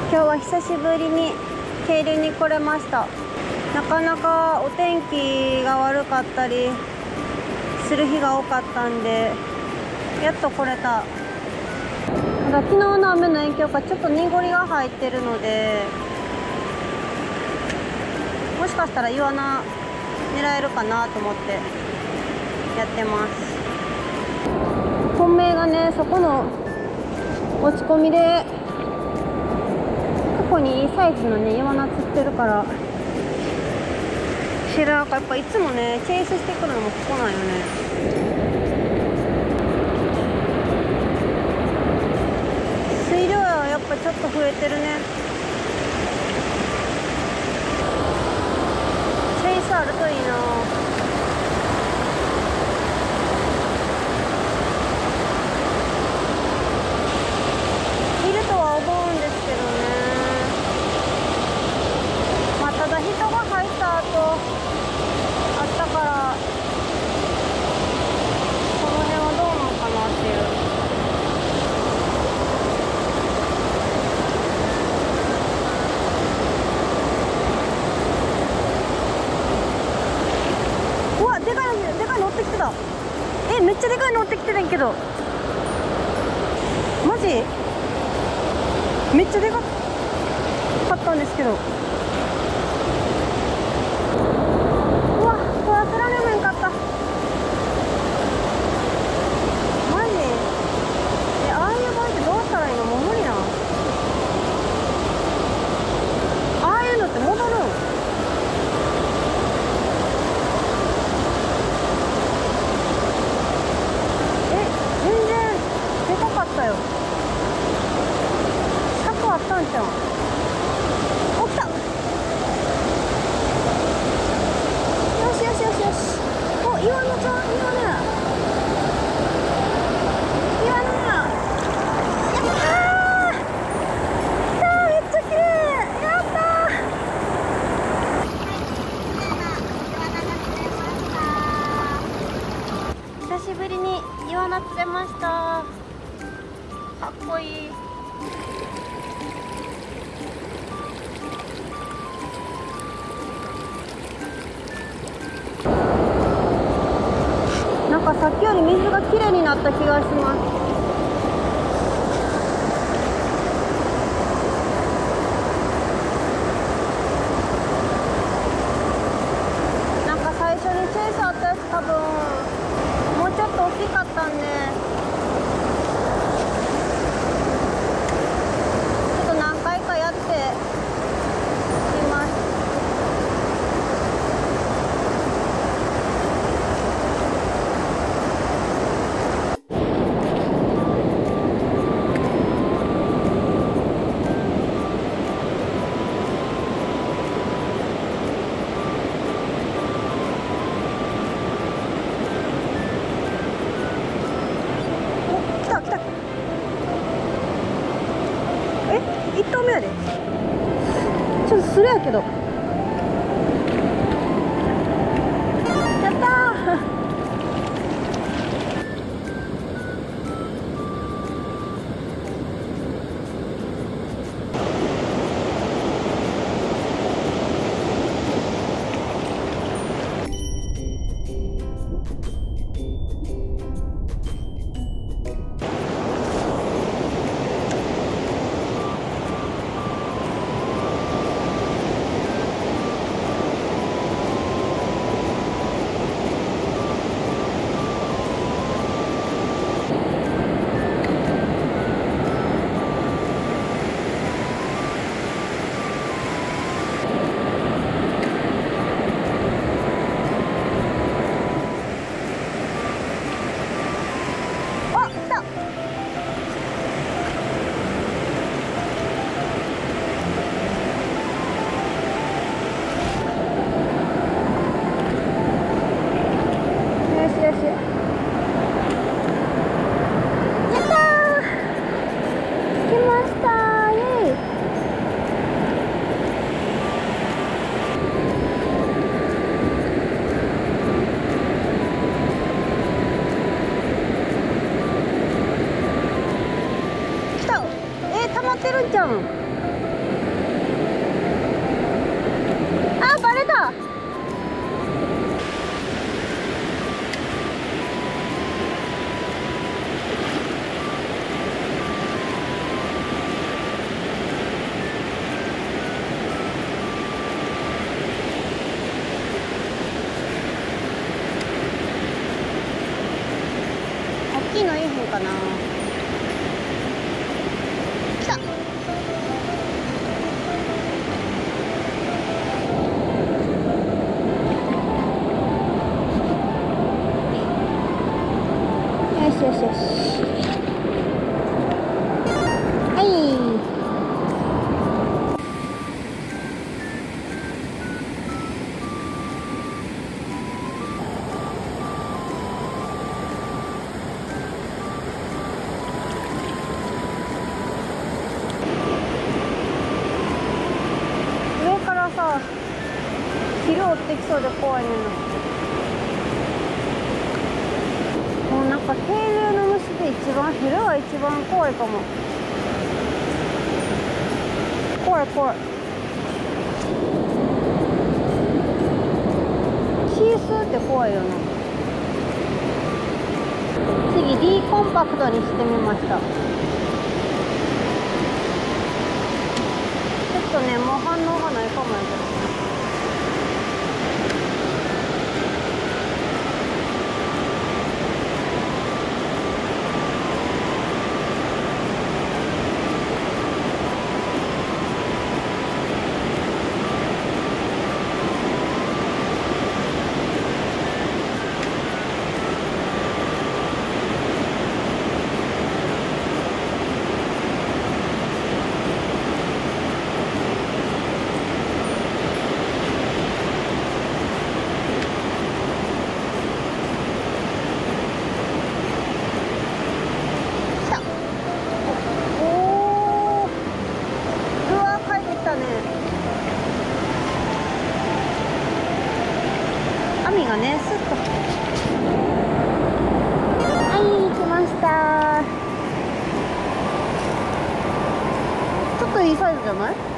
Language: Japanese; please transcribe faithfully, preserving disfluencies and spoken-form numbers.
今日は久しぶりに渓流に来れました。なかなかお天気が悪かったりする日が多かったんで、やっと来れた。ただ昨日の雨の影響かちょっと濁りが入ってるので、もしかしたらイワナ狙えるかなと思ってやってます。本命がね、そこの落ち込みでここにいいサイズのねイワナ釣ってるから、シラーかやっぱいつもねチェイスしてくるのもここなんよね。水量はやっぱちょっと増えてるね。チェイスあるといいな。いるとは思うんですけどね。まあただ人が入った後あったから、この辺はどうなのかなっていう。うわ、でかいのでかいの乗ってきてた。え、めっちゃでかいの乗ってきてたんやけど、マジめっちゃでかかったんですけど。うわ、これ当てられへんかった。マジえ、ああいう場合ってどうしたらいいの？もう無理な。ああいうのって戻るん？え、全然でかかったよ。尺あったんちゃう？お、来た。よしよしよしよし。お、イワナちゃん、イワナや。イワナや。やったー。来たー、めっちゃ綺麗。やったー。久しぶりにイワナ釣れました。かっこいい。なんかさっきより水がきれいになった気がします。なんか最初にチェイスあったやつ多分もうちょっと大きかったんで、ちょっと何回かやってみます。いち投目やで。ちょっとスレやけど。やったー。ってるんちゃうん。 よう追ってきそうで怖いねんな。もうなんか渓流の虫で一番ヘルが一番怖いかも。怖い怖い。シースーって怖いよな。次 D コンパクトにしてみました。ちょっとね、もう反応がないかもやけど。網がね、スッと。はい、来ました。ちょっといいサイズじゃない？